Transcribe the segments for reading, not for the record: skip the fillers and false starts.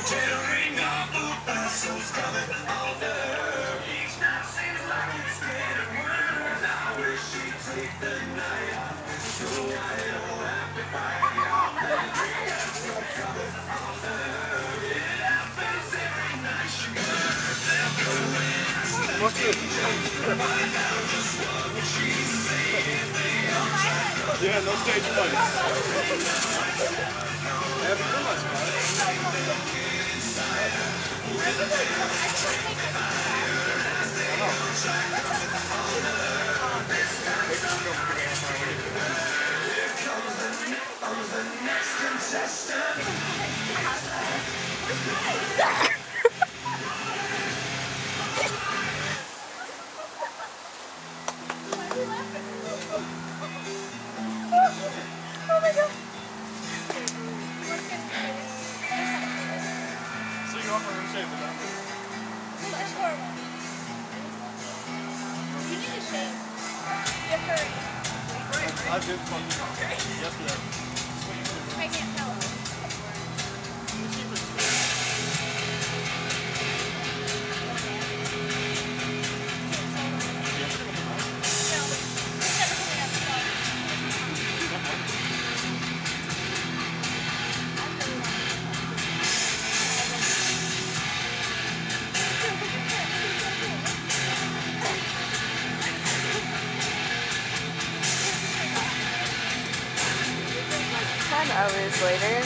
Tearing up the vessels coming on her. Each night seems like it's getting worse. I wish she'd take the night so I don't have to fight all the dreams coming on her. It happens every night she goes. They'll go in a stage to find out just what she's saying. They all try to yeah, no stage play. Have you realized that? the next contestant. Oh my god. So you offer her shape, but That's horrible. You need to shave. You're hurt. I did fucking yesterday. I can't tell. Hours later.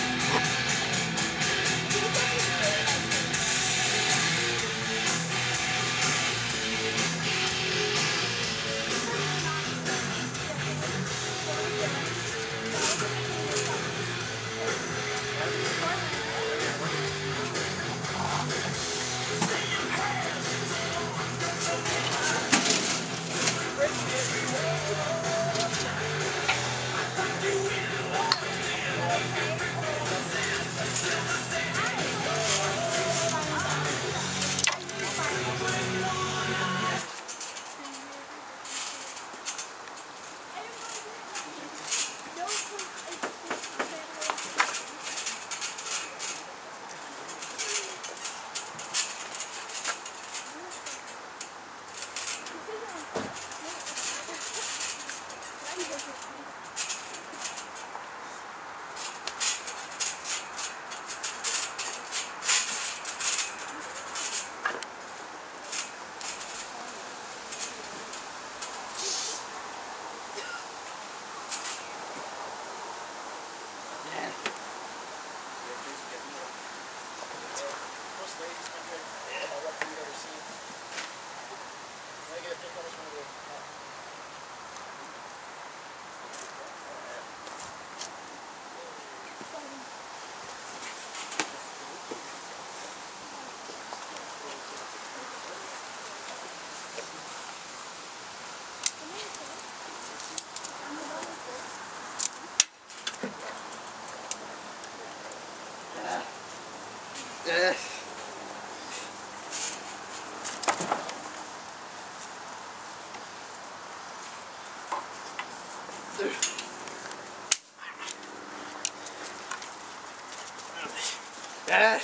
Yeah.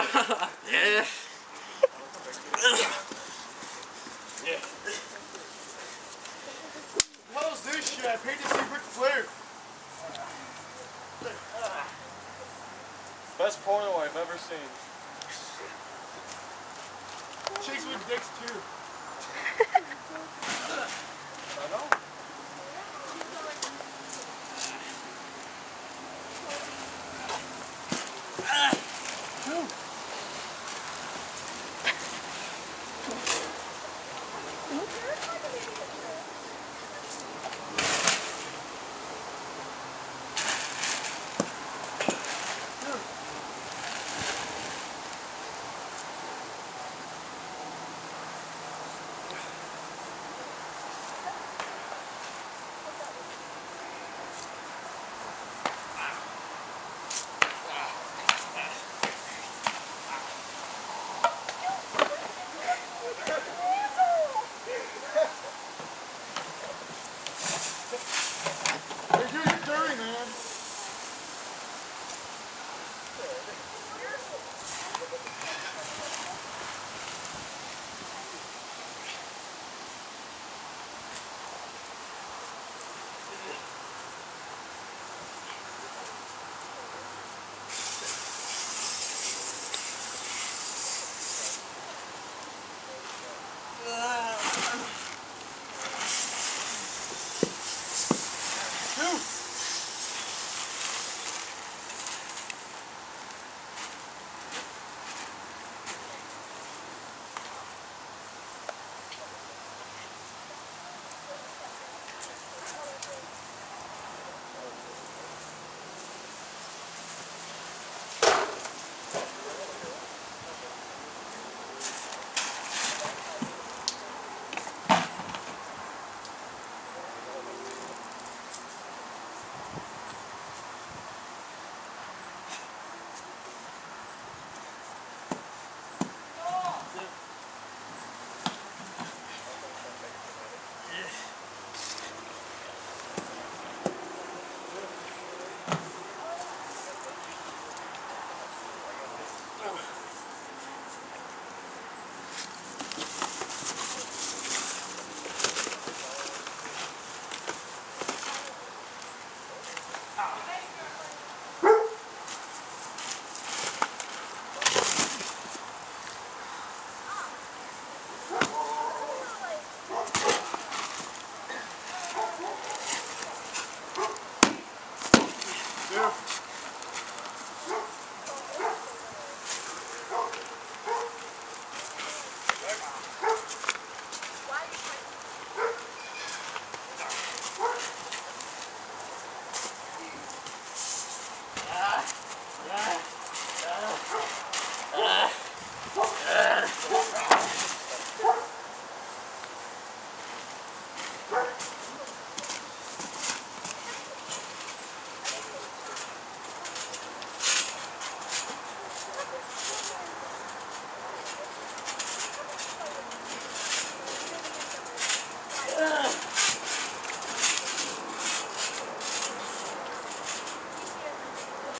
How's this shit? I paid to see Ric Flair. Best porno I've ever seen. Chicks with dicks too. I know.